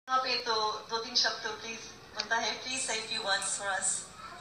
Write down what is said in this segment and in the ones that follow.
यहाँ पे तो दो तीन शब्द तो प्लीज बनता है. Please say a few words for us.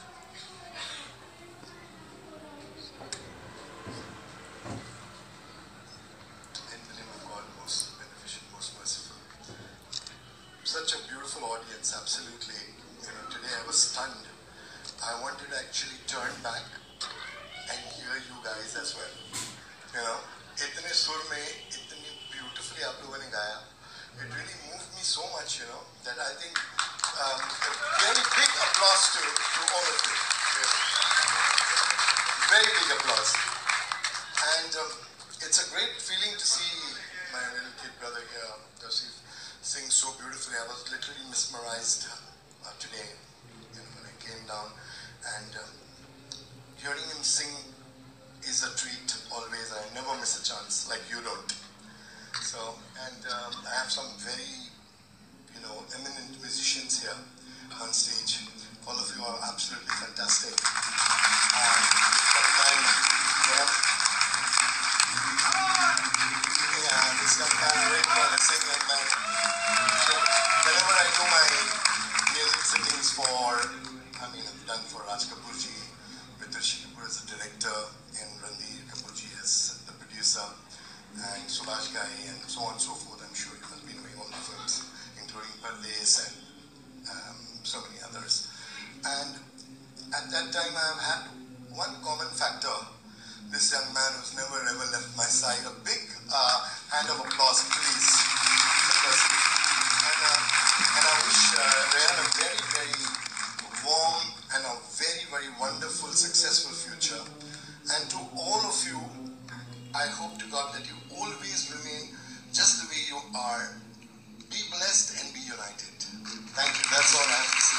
In the name of God, most beneficent, most merciful. Such a beautiful audience, absolutely. Today I was stunned. I wanted to actually turn back and hear you guys as well. इतने सुर में इतनी beautifully आप लोगों ने गाया. It really moved me so much, that I think a very big applause to all of you. Really. Very big applause. And it's a great feeling to see my little kid brother here, tauseef, sing so beautifully. I was literally mesmerized today, when I came down, and hearing him sing is a treat always. I never miss a chance, like you don't. So, and I have some very, eminent musicians here on stage. All of you are absolutely fantastic. This young man, very promising young man. So, whenever I do my music sittings I've done for Raj Kapoorji, with Rishi Kapoor as the director, and Ranveer Kapoorji as the producer, and Subhash Ghai, and so on and so forth. I'm sure you must be knowing all the films, including Pardes and so many others. And at that time, I've had one common factor. This young man who's never ever left my side. A big hand of applause, please. And I wish Rehan a very, very warm and a very, very wonderful, successful future. And to all of you, I hope to God that you always remain just the way you are. Be blessed and be united. Thank you. That's all I have to say.